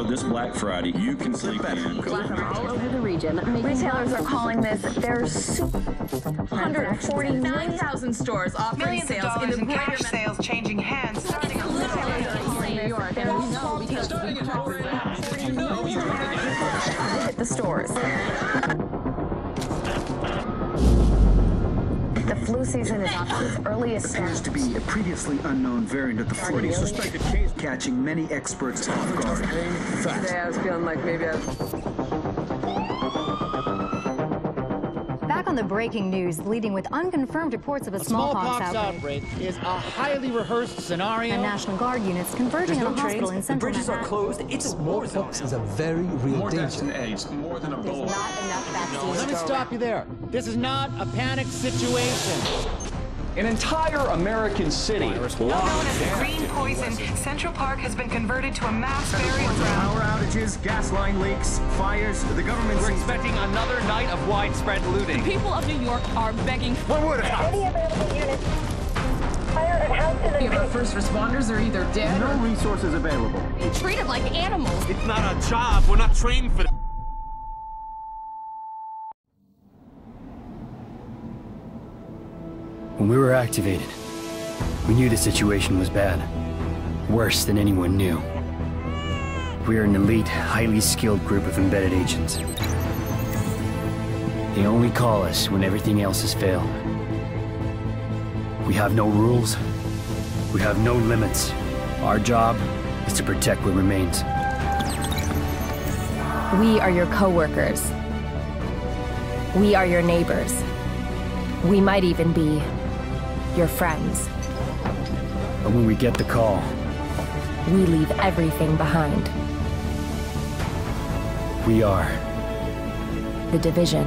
So this Black Friday, you can sleep in. All over the region. Retailers are calling this their 149,000 stores offering Millions of dollars in cash sales changing hands starting on New York, and we know because hit the stores. The flu season is off to its earliest Appears to be a previously unknown variant of the flu, Suspected case. catching many experts off guard. Today I was feeling like maybe Back on the breaking news, leading with unconfirmed reports of a smallpox outbreak is a highly rehearsed scenario. And National Guard units converging at a hospital in central bridges are closed. It's a war zone. Smallpox is a very real More deaths danger. than AIDS, more than Ebola. There's not enough vaccines. Let me stop you there. This is not a panic situation. An entire American city locked Known as the down. Green Poison, Central Park has been converted to a mass burial ground. Power outages, gas line leaks, fires. The government We're seems expecting another night of widespread looting. people of New York are begging. What would happen? Any available units. Fire at house in the Our first responders are either dead No resources available. or treated like animals. It's not our job. We're not trained for that. When we were activated, we knew the situation was bad. Worse than anyone knew. We are an elite, highly skilled group of embedded agents. They only call us when everything else has failed. We have no rules. We have no limits. Our job is to protect what remains. We are your co-workers. We are your neighbors. We might even be your friends. But when we get the call, We leave everything behind. we are The Division.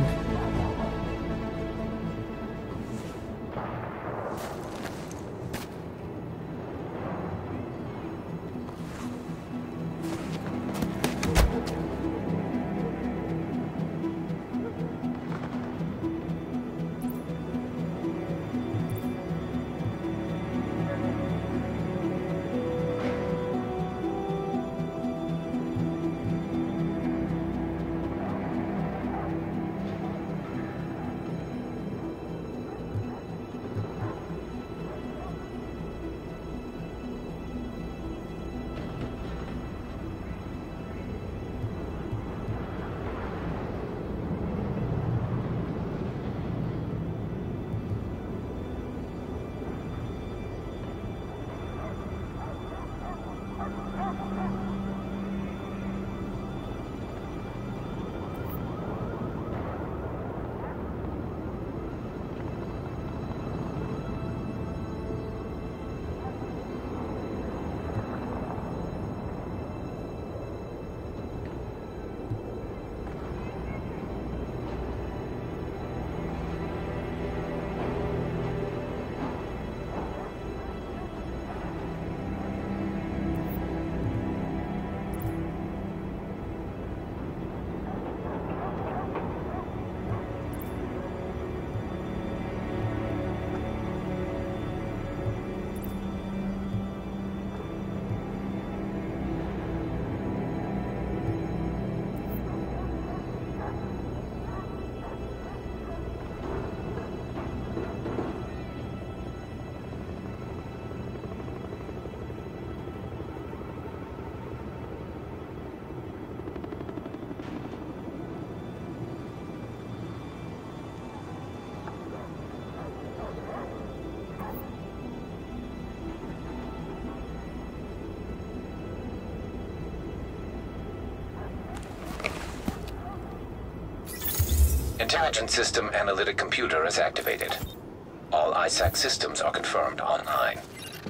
Intelligence System Analytic Computer is activated. All ISAC systems are confirmed online.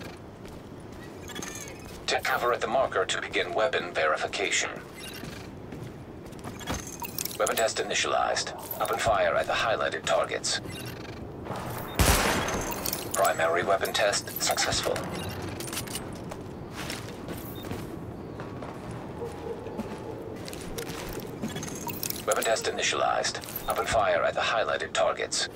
Take cover at the marker to begin weapon verification. Weapon test initialized. Open fire at the highlighted targets. Primary weapon test successful. Weapon test initialized. Open fire at the highlighted targets.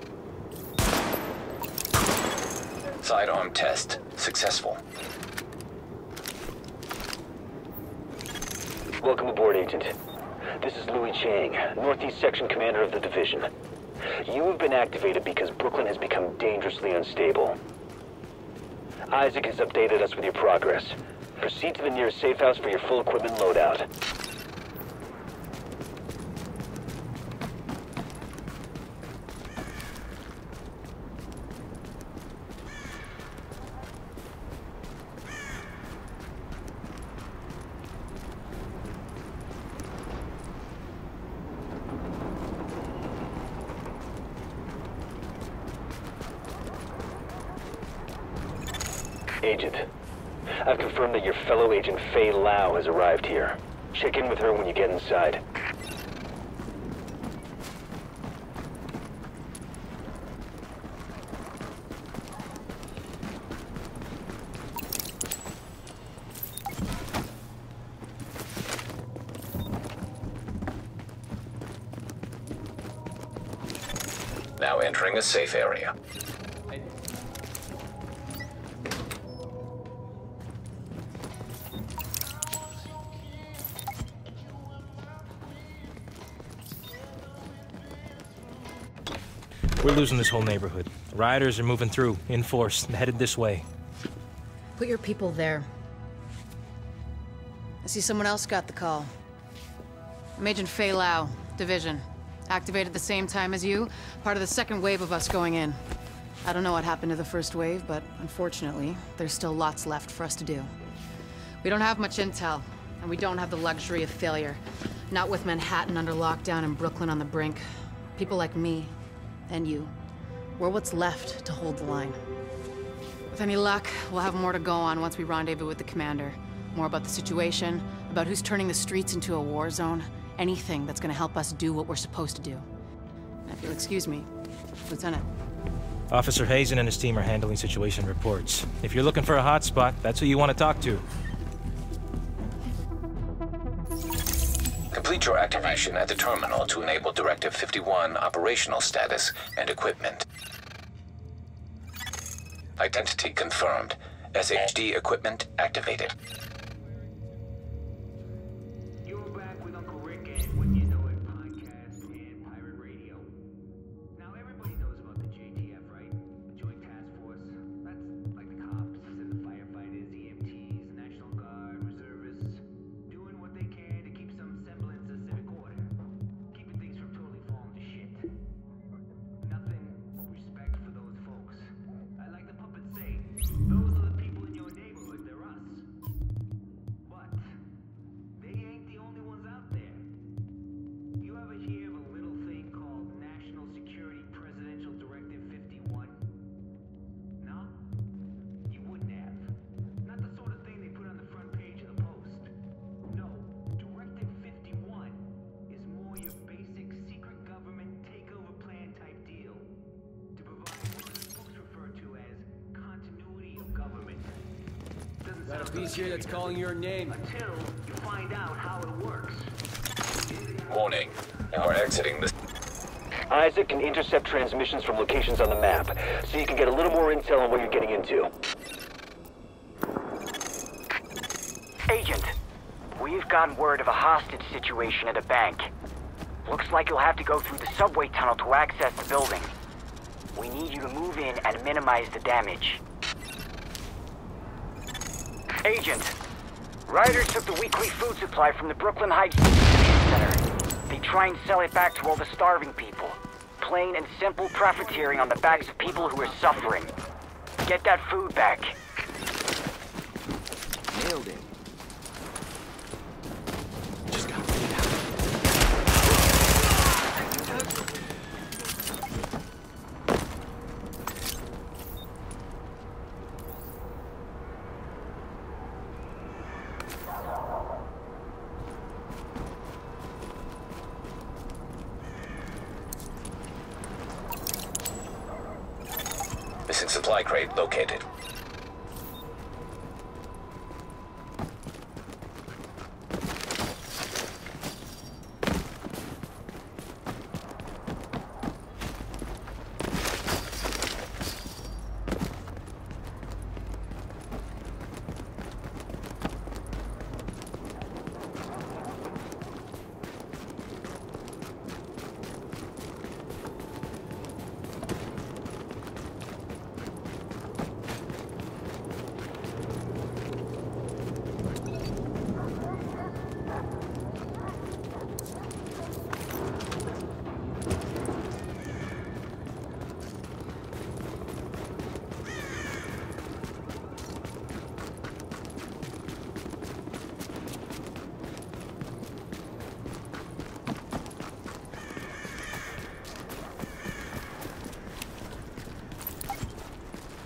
Sidearm test successful. Welcome aboard, Agent. This is Louis Chang, Northeast Section Commander of the Division. You have been activated because Brooklyn has become dangerously unstable. Isaac has updated us with your progress. Proceed to the nearest safe house for your full equipment loadout. Agent, I've confirmed that your fellow agent Faye Lau has arrived here. Check in with her when you get inside. Now entering a safe area. We're losing this whole neighborhood. Rioters are moving through, in force, headed this way. Put your people there. I see someone else got the call. I'm Agent Faye Lau, Division. Activated the same time as you, part of the second wave of us going in. I don't know what happened to the first wave, but unfortunately, there's still lots left for us to do. We don't have much intel, and we don't have the luxury of failure. Not with Manhattan under lockdown and Brooklyn on the brink. People like me, and you, we're what's left to hold the line. With any luck, we'll have more to go on once we rendezvous with the commander. More about the situation, about who's turning the streets into a war zone, anything that's gonna help us do what we're supposed to do. And if you'll excuse me, Lieutenant. Officer Hazen and his team are handling situation reports. If you're looking for a hotspot, that's who you want to talk to. Complete your activation at the terminal to enable Directive 51 operational status and equipment. Identity confirmed. SHD equipment activated. You're back with Uncle Rick and What You Know It podcast and pirate radio. Now everybody knows about the JTF, right? The Joint Task Force. That's like the cops and the firefighters, EMTs, National Guard, reservists, doing what they can to keep some semblance of civic order. Keeping things from totally falling to shit. Nothing but respect for those folks. I like the puppet say, those are the people in your neighborhood, they're us. But they ain't the only ones out there. You ever hear of a little thing called National Security Presidential Directive 51? No? You wouldn't have. Not the sort of thing they put on the front page of the Post. No, Directive 51 is more your basic secret government takeover plan type deal. To provide what the folks refer to as continuity of government. Doesn't Got a sound piece here that's calling your name. until you find out how it works. Warning. You are exiting the... Isaac can intercept transmissions from locations on the map, so you can get a little more intel on what you're getting into. Agent, we've gotten word of a hostage situation at a bank. Looks like you'll have to go through the subway tunnel to access the building. We need you to move in and minimize the damage. Agent, rioters took the weekly food supply from the Brooklyn Heights distribution center. They try and sell it back to all the starving people. Plain and simple profiteering on the backs of people who are suffering. Get that food back. Nailed it. Missing supply crate located.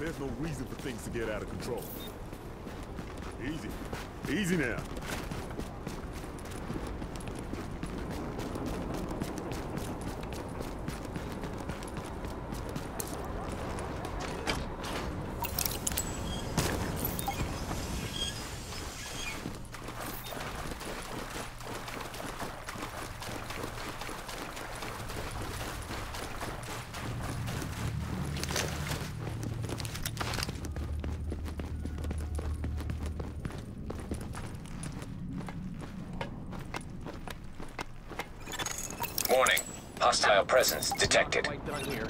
There's no reason for things to get out of control. Easy. Easy now. Warning. Hostile presence detected. Quite done here.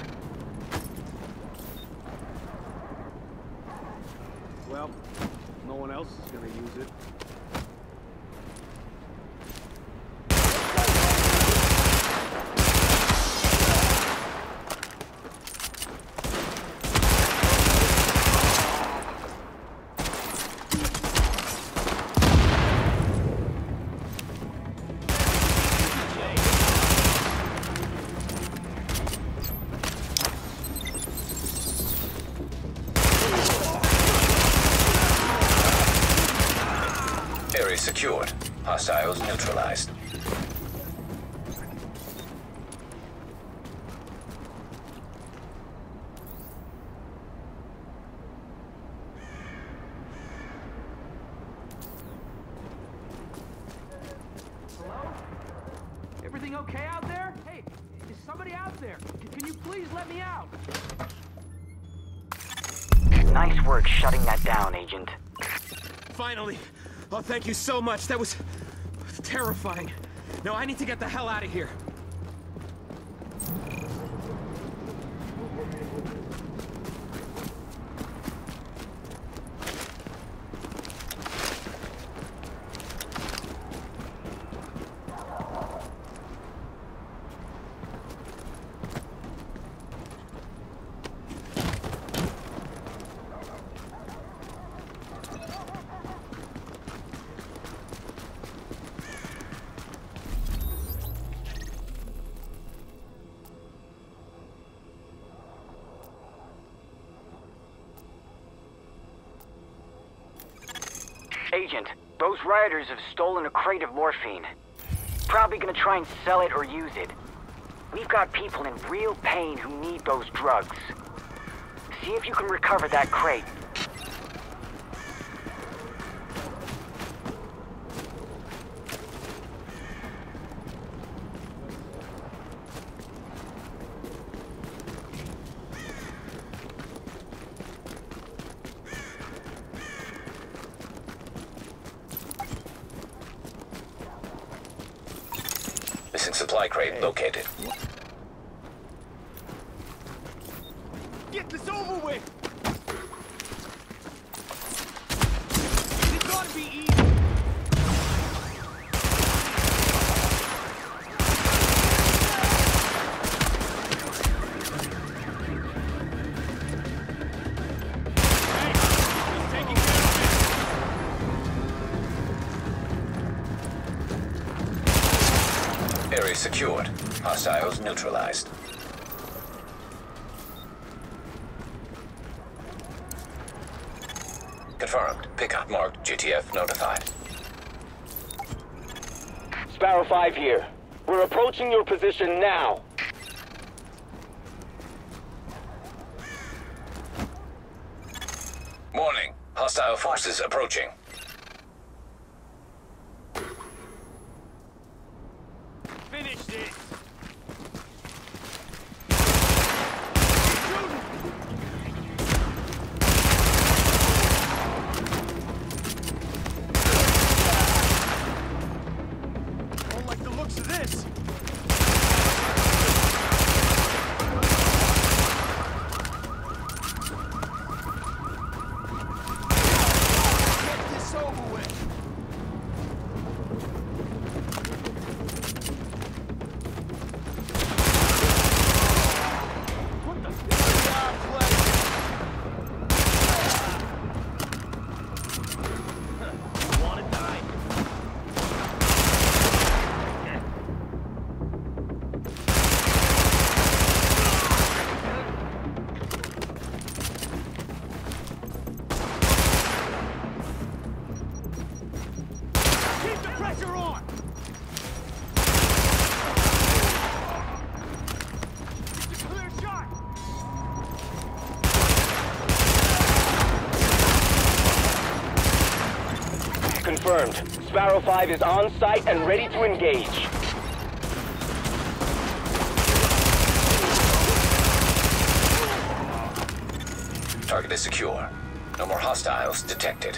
Well, no one else is gonna use it. Area secured. Hostiles neutralized. Hello? Everything okay out there? Hey, is somebody out there? Can you please let me out? Nice work shutting that down, Agent. Finally! Oh, thank you so much. That was terrifying. Now I need to get the hell out of here. Agent, those rioters have stolen a crate of morphine. Probably gonna try and sell it or use it. We've got people in real pain who need those drugs. See if you can recover that crate. Missing supply crate located. Get this over with! This ought to be easy! Area secured. Hostiles neutralized. Confirmed. Pickup marked. GTF notified. Sparrow 5 here. We're approaching your position now. Warning. Hostile forces approaching. Finish this! Don't like the looks of this! Get this confirmed. Sparrow 5 is on site and ready to engage. Target is secure. No more hostiles detected.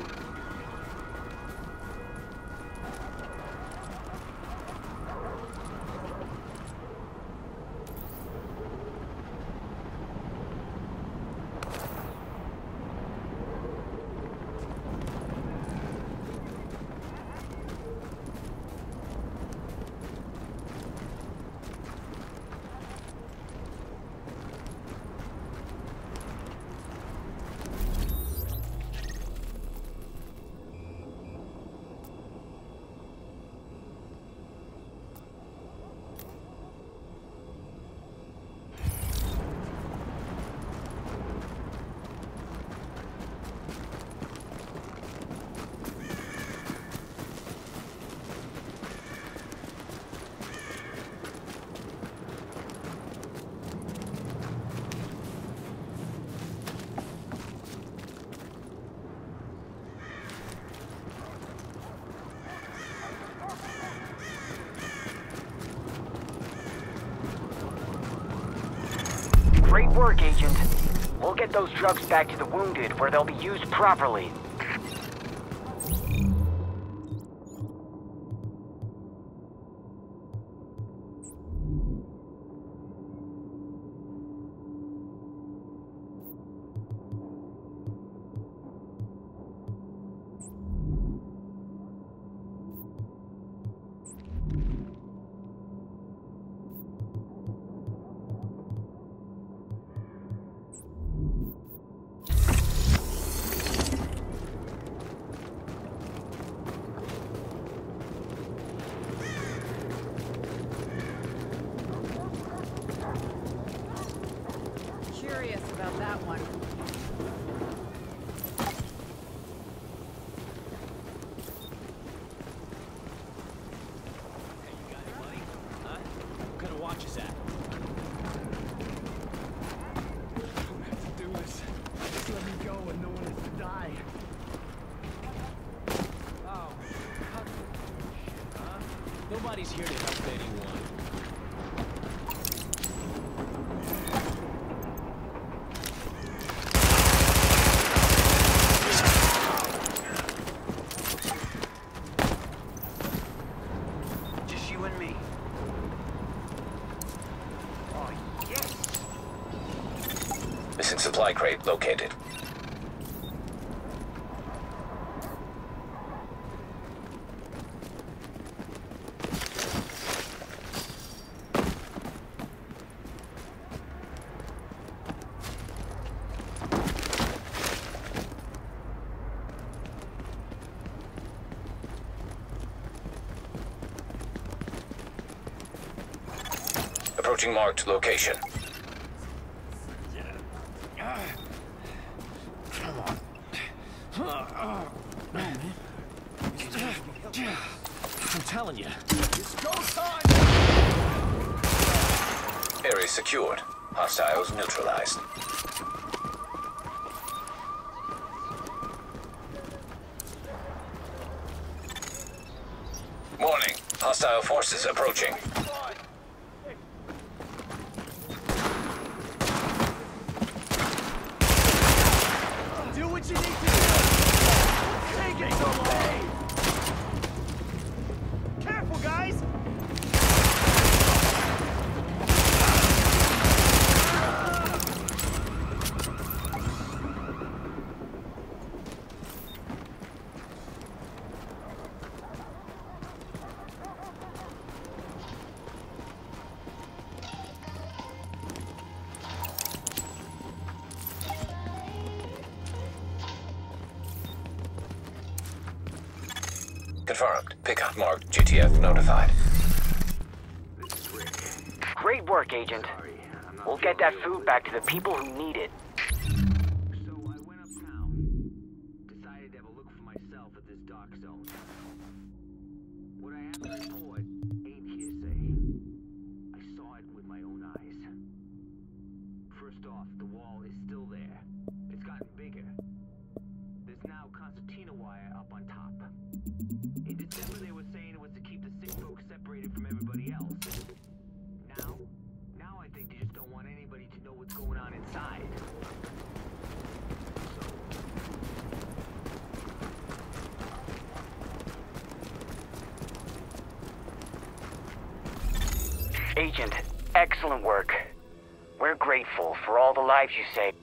Great work, Agent. We'll get those drugs back to the wounded where they'll be used properly. Curious about that one. What kind of watch is that? I don't have to do this. Just let me go and no one has to die. Oh. Huh? Nobody's here to help anyone. Just you and me. Oh, yes! Missing supply crate located. Approaching marked location. Come on. No, man. I'm telling you. It's go time! Area secured. Hostiles neutralized. Warning. Hostile forces approaching. Do what you need to do! Take it away! Careful, guys! Confirmed. Pickup marked. GTF notified. Great work, Agent. We'll get that food back to the people who need it. So I went uptown. Decided to have a look for myself at this dark zone. What I have to report ain't hearsay. I saw it with my own eyes. First off, the wall is still there. It's gotten bigger. There's what's now concertina wire up on top. In December, they were saying it was to keep the sick folks separated from everybody else. Now I think they just don't want anybody to know what's going on inside. Agent, excellent work. We're grateful for all the lives you saved.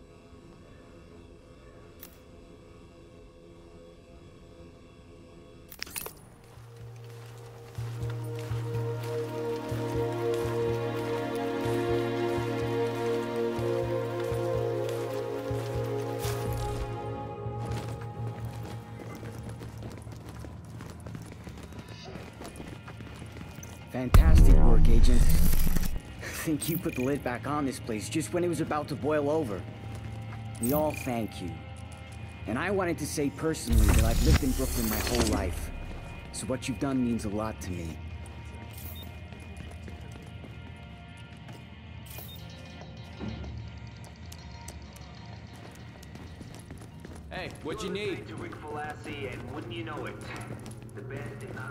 Fantastic work, Agent. I think you put the lid back on this place just when it was about to boil over. We all thank you. And I wanted to say personally that I've lived in Brooklyn my whole life. So what you've done means a lot to me. Hey, what you need? To Rick Falassi, and wouldn't you know it, the best in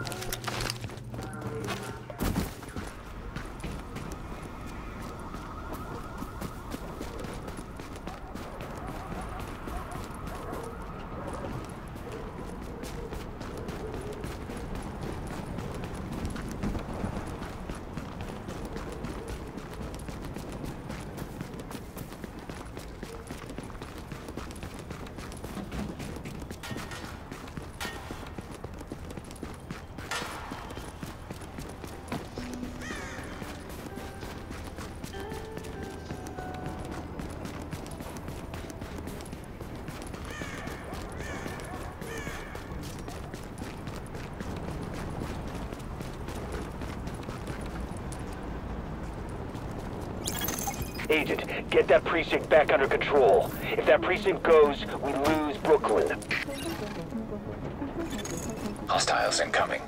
Agent, get that precinct back under control. If that precinct goes, we lose Brooklyn. Hostiles incoming.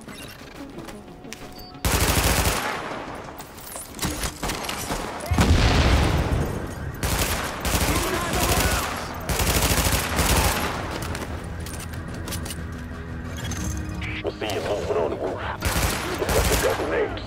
We'll see you moving on the roof. Look up the double names.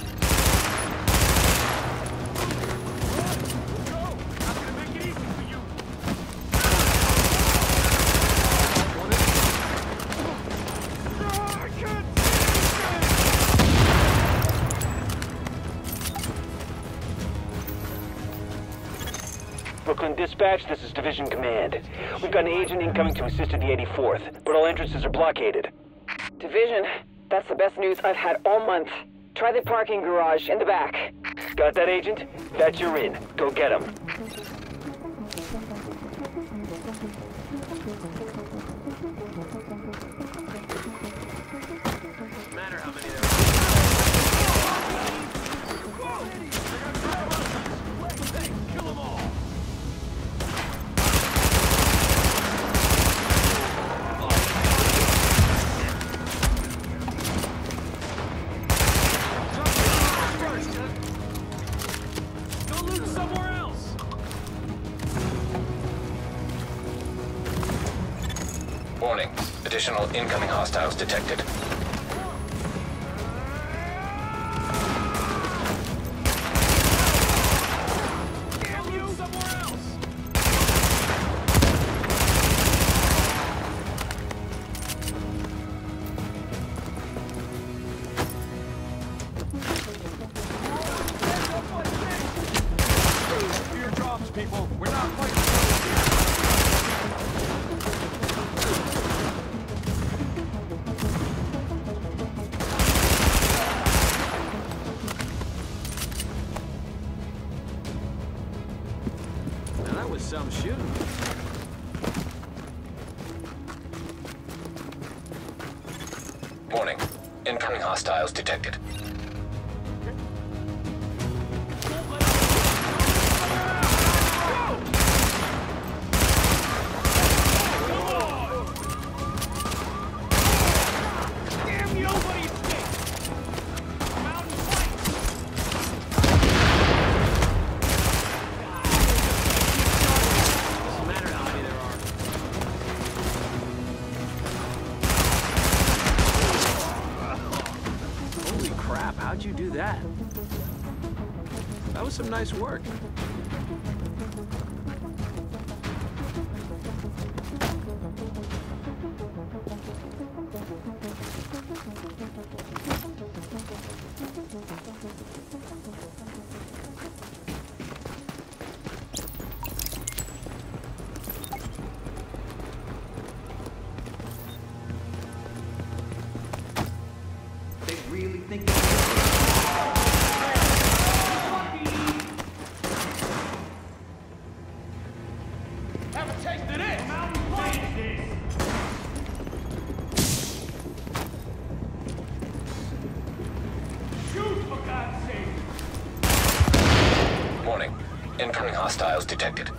Brooklyn Dispatch, this is Division Command. We've got an agent incoming to assist at the 84th, but all entrances are blockaded. Division, that's the best news I've had all month. Try the parking garage in the back. Got that, Agent? That's your in. Go get him. Matter how many kill them all. Go loot somewhere else. Warning. Additional incoming hostiles detected. People, we're not fighting. Now that was some shooting. Warning. Incoming hostiles detected. That was some nice work. They really think have a taste of this. Shoot, for God's sake. Warning. Incoming hostiles detected.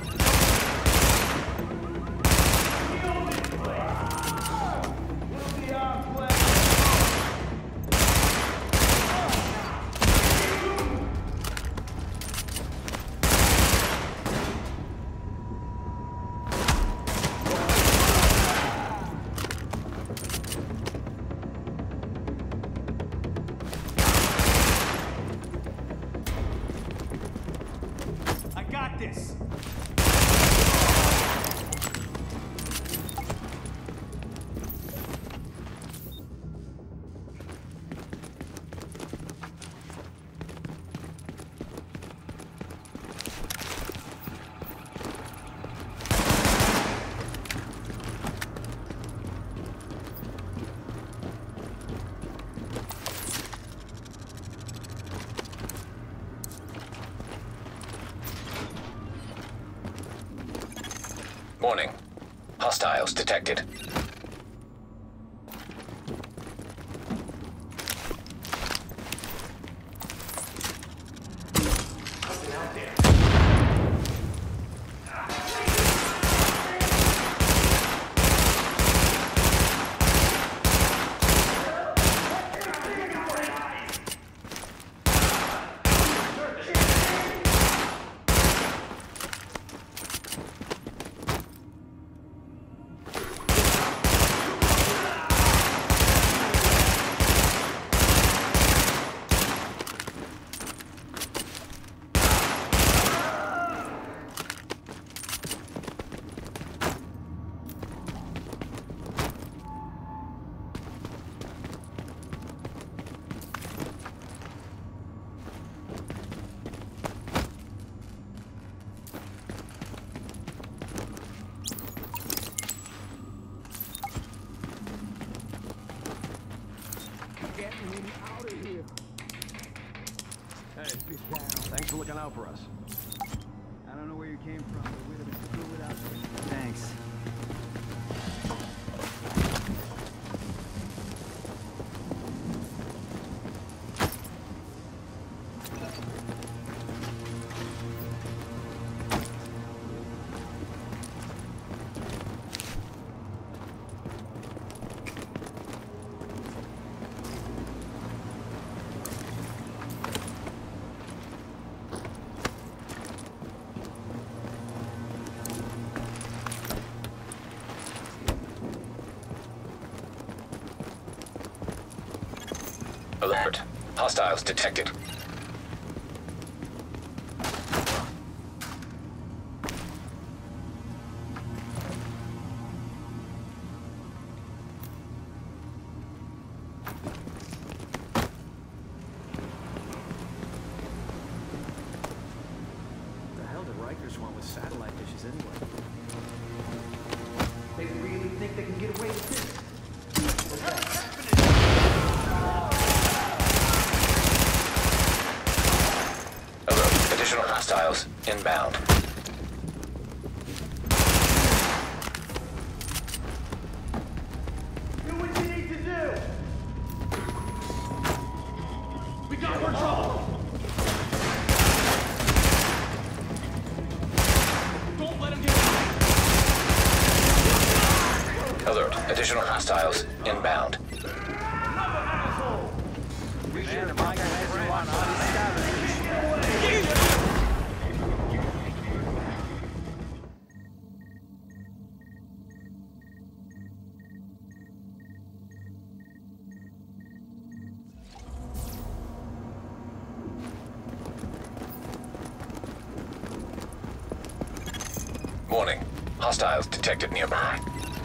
I got this. Warning. Hostiles detected. Get me out of here. Hey, thanks for looking out for us. I don't know where you came from, but we'd have been screwed without you. Thanks. Alert. Hostiles detected. The hell did Rikers want with satellite dishes anyway? They really think they can get away with this? Alert. Additional hostiles inbound. Do what you need to do! We got more trouble! Don't let him get away! Alert. Additional hostiles inbound. Man, if I got everyone on Warning. Hostiles detected nearby.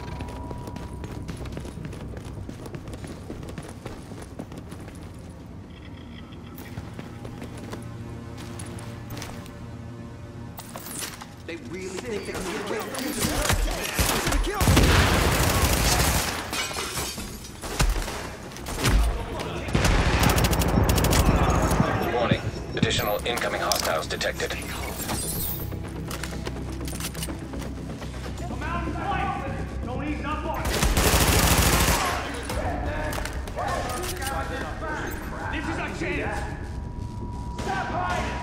They really think they can get away from this. Warning. Additional incoming hostiles detected. Don't ease up on it. This is our chance. Stop hiding.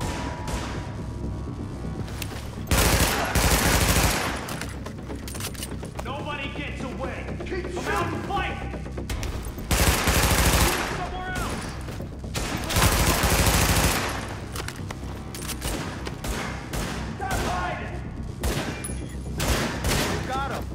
Nobody gets away. Come out and fight. Somewhere else. Stop hiding. You got him.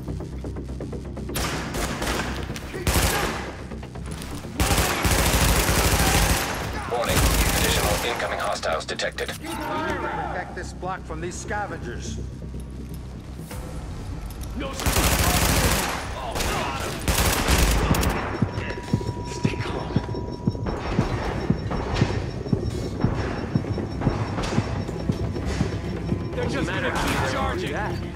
Warning. Additional incoming hostiles detected. Protect this block from these scavengers. No, sir. Oh, God. Stay calm. They're just gonna keep charging.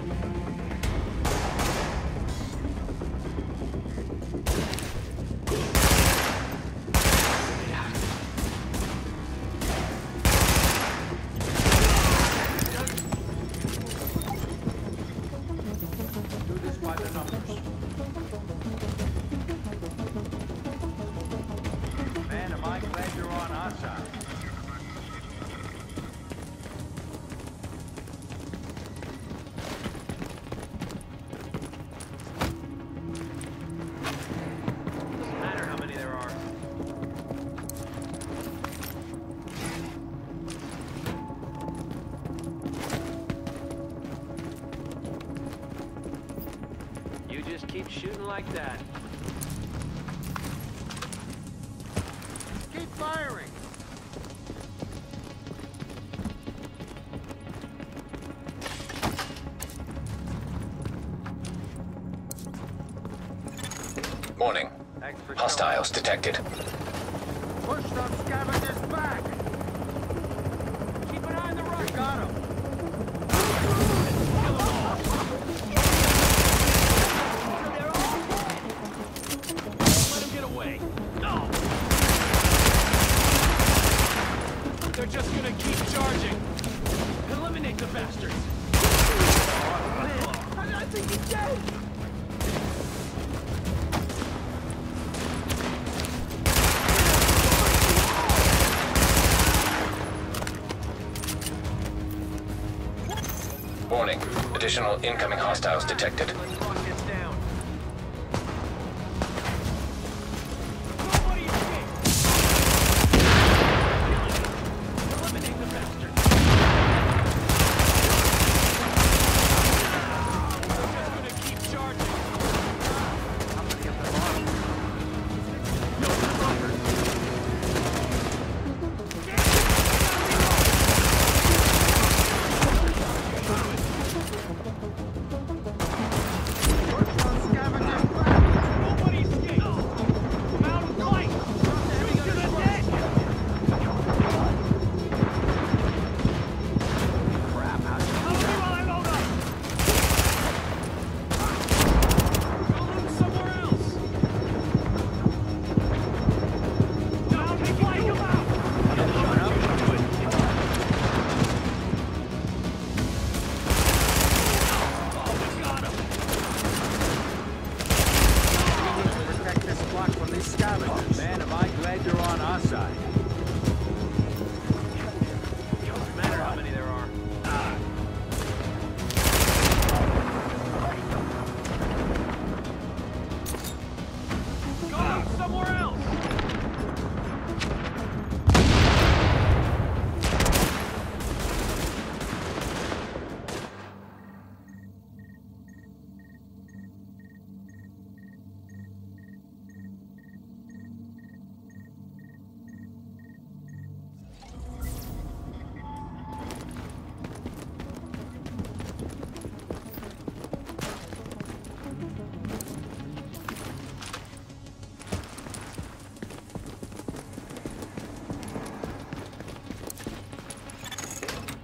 Man, am I glad you're on our side. Doesn't matter how many there are. You just keep shooting like that. Keep firing. Warning. Hostiles detected. Push those scavengers back. Keep an eye on the right. You got him. Let him get away. No. They're just gonna keep charging. Eliminate the bastards. I think he's dead. Warning. Additional incoming hostiles detected.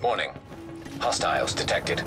Warning. Hostiles detected.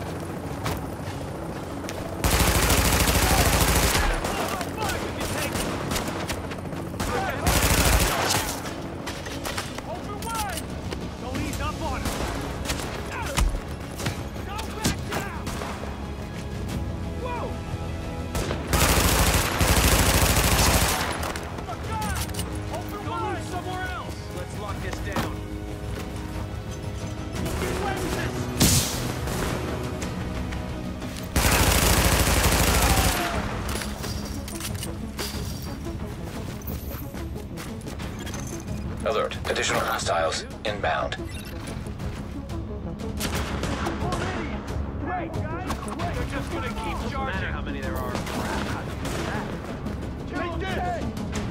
Alert. Additional hostiles inbound. Wait, guys! Wait! They're just gonna keep charging! No matter how many there are. Take this!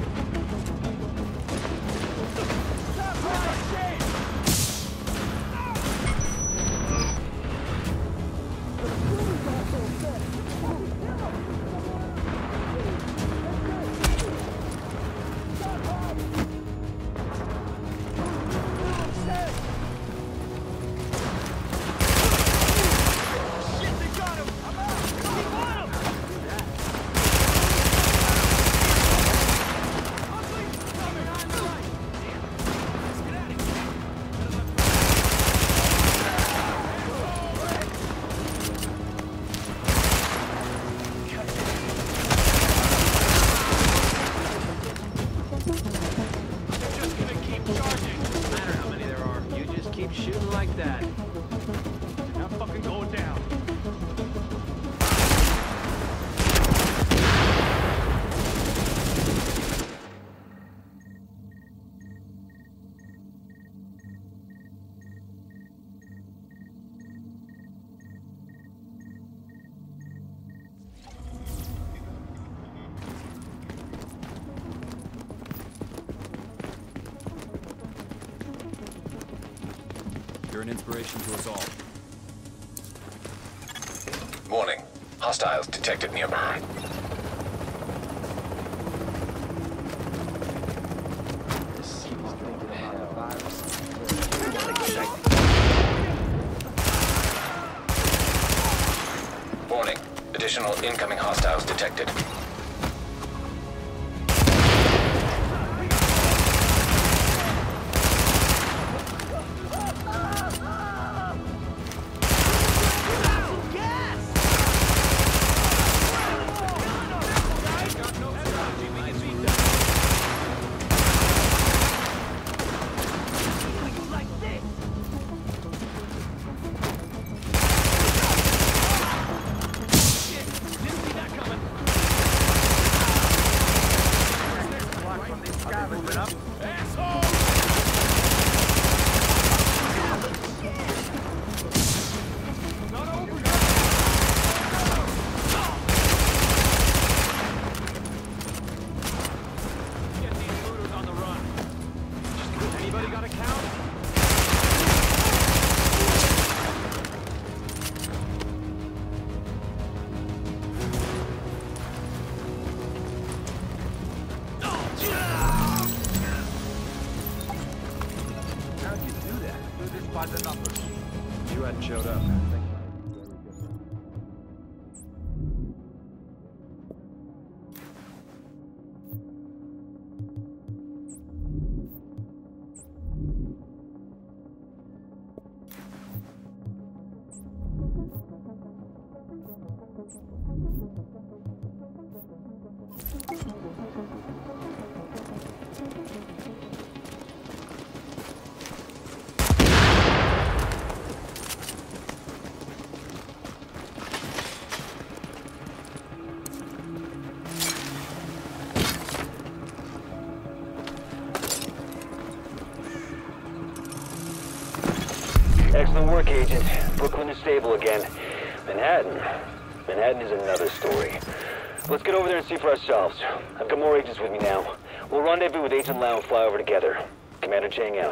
You're an inspiration to us all. Warning. Hostiles detected nearby. Warning. Additional incoming hostiles detected. You hadn't showed up. Excellent work, Agent. Brooklyn is stable again. Manhattan is another story. Let's get over there and see for ourselves. I've got more agents with me now. We'll rendezvous with Agent Lau and fly over together. Commander Chang out.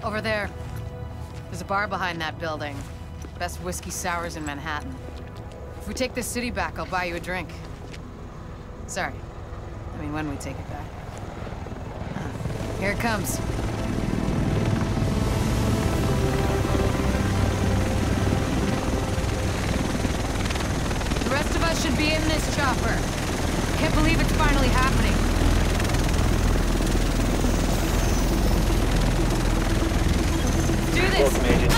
Over there. There's a bar behind that building. Best whiskey sours in Manhattan. If we take this city back, I'll buy you a drink. Sorry. I mean, when we take it back. Here it comes. The rest of us should be in this chopper. Can't believe it's finally happening. Do this! Welcome, Agent.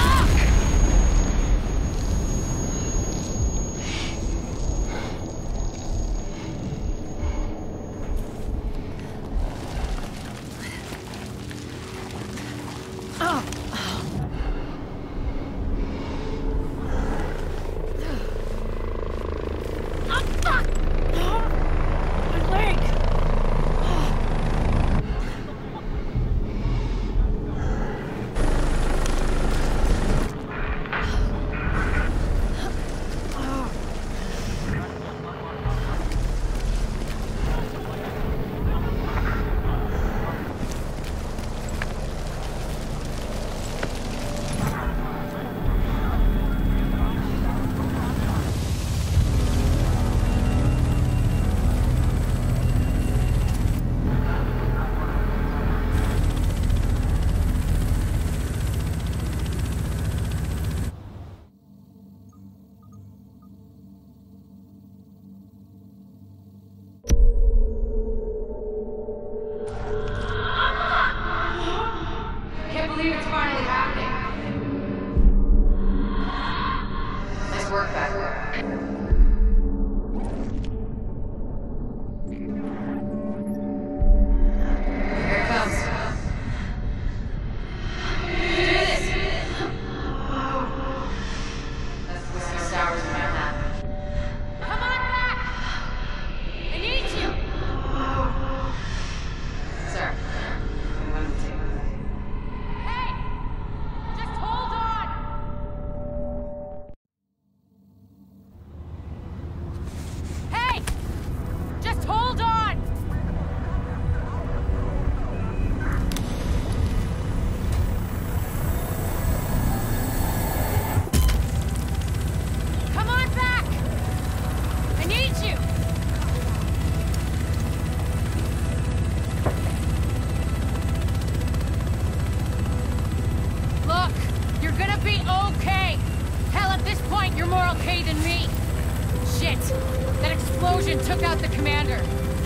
Took out the commander.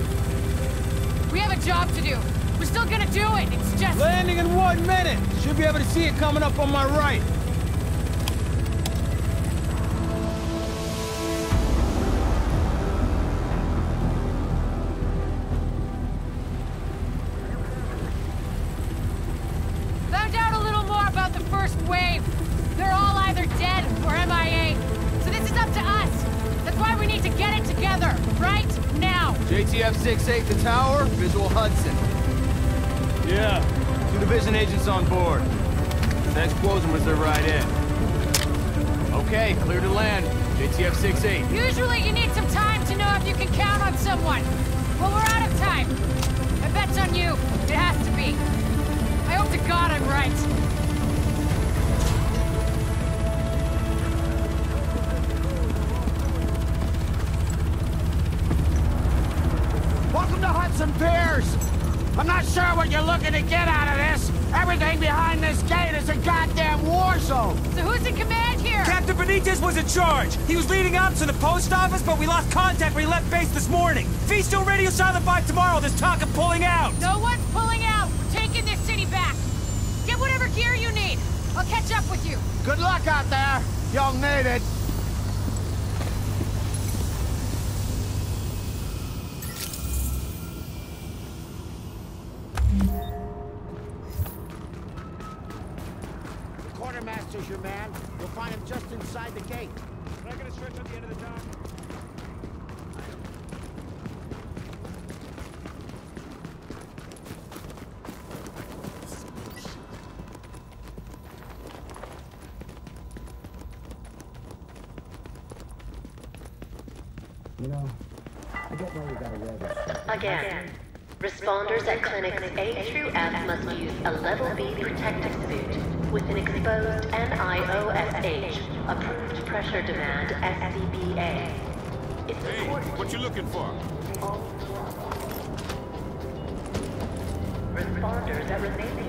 We have a job to do. We're still gonna do it. It's just... Landing in 1 minute. Should be able to see it coming up on my right. Found out a little more about the first wave. They're all either dead or MIA. So this is up to us. That's why we need to get it together, right now. JTF 6-8, the tower, visual Hudson. Yeah, 2 division agents on board. Next closing was their right in. Okay, clear to land. JTF 6-8. Usually you need some time to know if you can count on someone. Well, we're out of time. My bet's on you. It has to be. I hope to God I'm right. Welcome to Hudson Piers! I'm not sure what you're looking to get out of this. Everything behind this gate is a goddamn war zone. So who's in command here? Captain Benitez was in charge. He was leading ops in the post office, but we lost contact when he left base this morning. If he's still radio silent by tomorrow, there's talk of pulling out. No one's pulling out. We're taking this city back. Get whatever gear you need. I'll catch up with you. Good luck out there. You'll need it. Quartermaster's your man. You'll find him just inside the gate. Can I get a stretch on the end of the dock? You know, I get why you gotta wear this shirt. Again. Responders at clinics A through F must use a level B protective suit with an exposed NIOSH, approved pressure demand SCBA. It's important. What you looking for? Responders at remaining.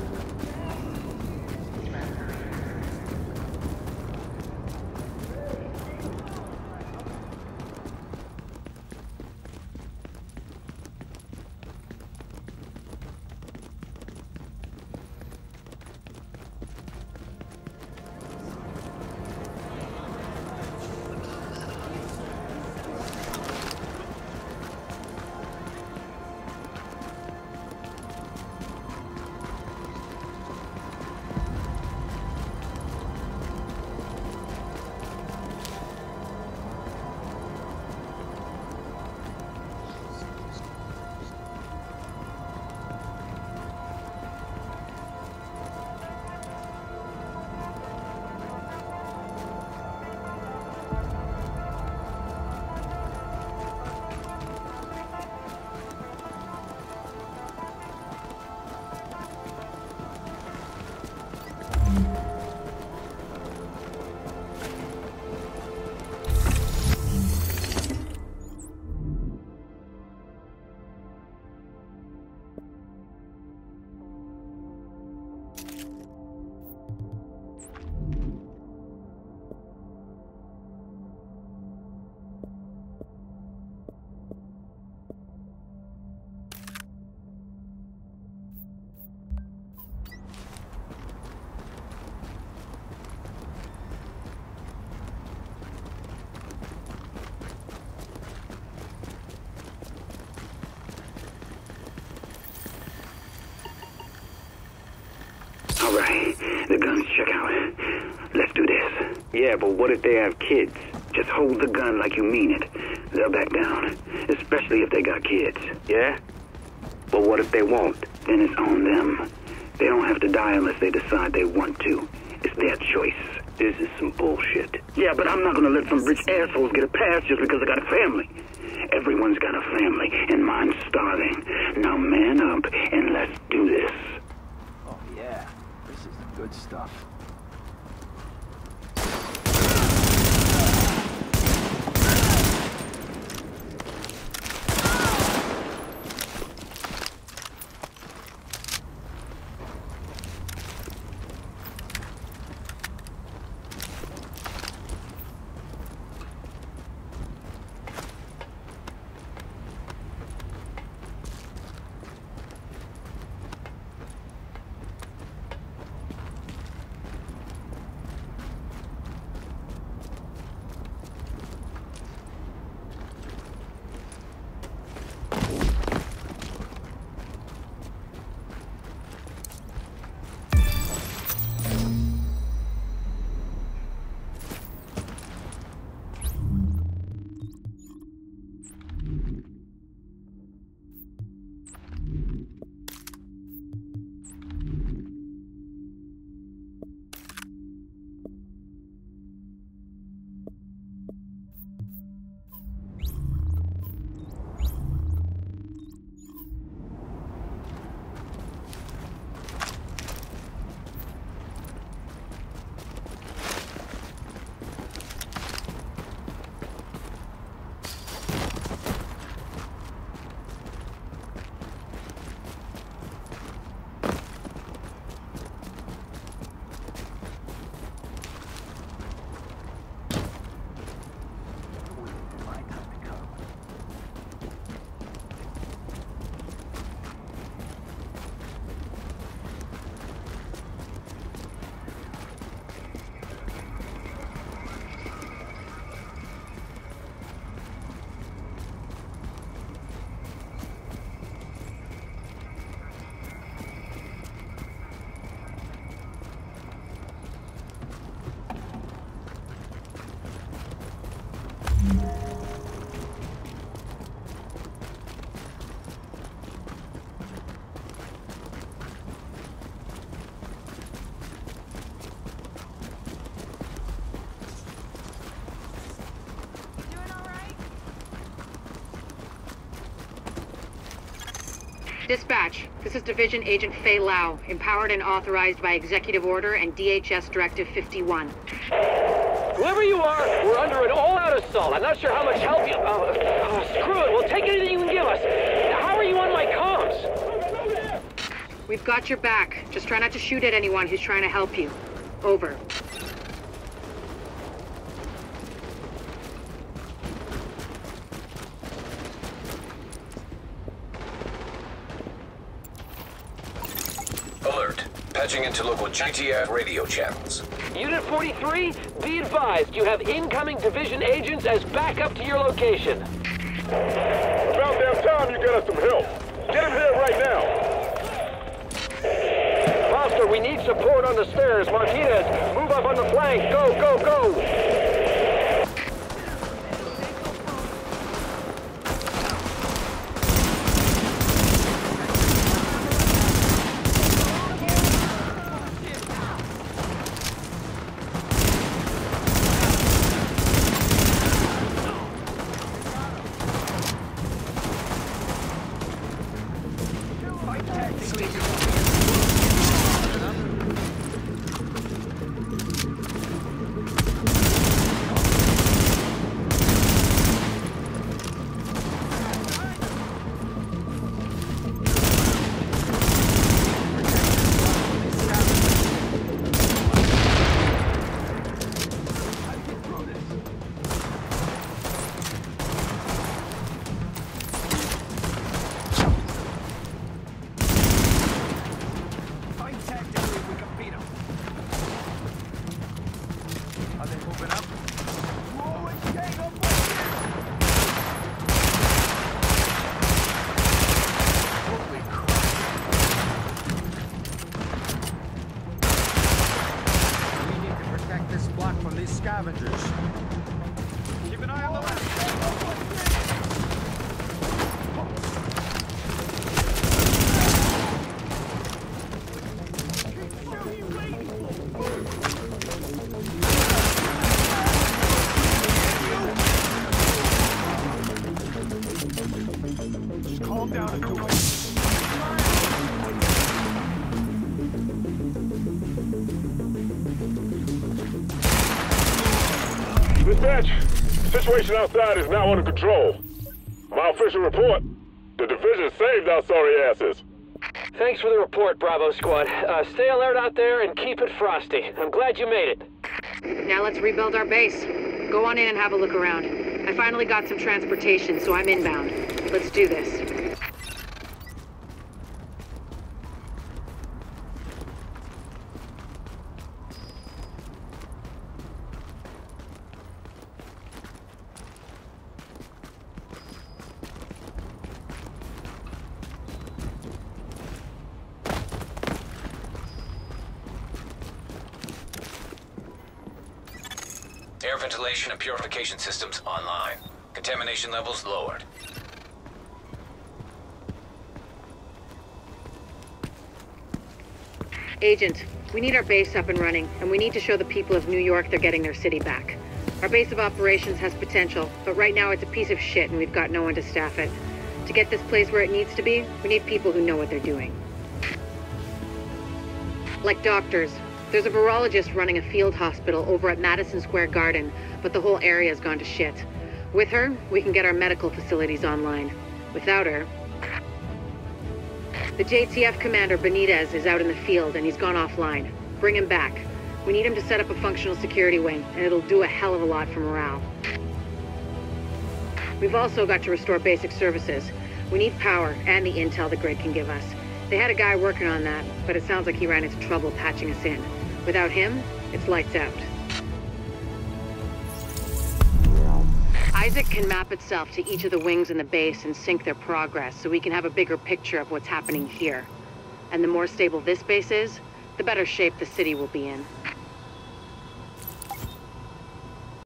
Alright, the guns check out. Let's do this. Yeah, but what if they have kids? Just hold the gun like you mean it. They'll back down. Especially if they got kids. Yeah? But what if they won't? Then it's on them. They don't have to die unless they decide they want to. It's their choice. This is some bullshit. Yeah, but I'm not gonna let some rich assholes get a pass just because I got a family. Everyone's got a family, and mine's starving. Now man up and let's do this. Oh yeah, this is the good stuff. Dispatch, this is Division Agent Fei Lau, empowered and authorized by Executive Order and DHS Directive 51. Whoever you are, we're under an all-out assault. I'm not sure how much help you... screw it, we'll take anything you can give us. How are you on my comms? We've got your back. Just try not to shoot at anyone who's trying to help you. Over. Alert. Patching into local JTF radio channels. Unit 43, be advised, you have incoming division agents as backup to your location. About damn time you get us some help. Get him here right now. Foster, we need support on the stairs. Martinez, move up on the flank. Go, go, go! Dispatch, situation outside is now under control. My official report, the division saved our sorry asses. Thanks for the report, Bravo Squad. Stay alert out there and keep it frosty. I'm glad you made it. Now let's rebuild our base. Go on in and have a look around. I finally got some transportation, so I'm inbound. Let's do this. Air ventilation and purification systems online. Contamination levels lowered. Agent, we need our base up and running, and we need to show the people of New York they're getting their city back. Our base of operations has potential, but right now it's a piece of shit and we've got no one to staff it. To get this place where it needs to be, we need people who know what they're doing. Like doctors. There's a virologist running a field hospital over at Madison Square Garden, but the whole area's gone to shit. With her, we can get our medical facilities online. Without her... The JTF commander, Benitez, is out in the field and he's gone offline. Bring him back. We need him to set up a functional security wing, and it'll do a hell of a lot for morale. We've also got to restore basic services. We need power and the intel the grid can give us. They had a guy working on that, but it sounds like he ran into trouble patching us in. Without him, it's lights out. Isaac can map itself to each of the wings in the base and sync their progress so we can have a bigger picture of what's happening here. And the more stable this base is, the better shape the city will be in.